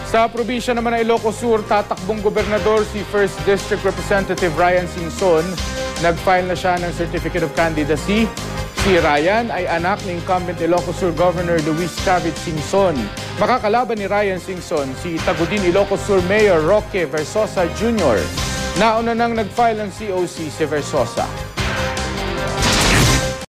Sa probinsya naman ng Ilocos Sur, tatakbong gobernador si 1st District Representative Ryan Singson. Nag-file na siya ng Certificate of Candidacy. Si Ryan ay anak ni incumbent Ilocos Sur Governor Luis Singson. Makakalaban ni Ryan Singson si Tagudin Ilocos Sur Mayor Roque Versoza Jr. Nauna nang nag-file ng COC si Versoza.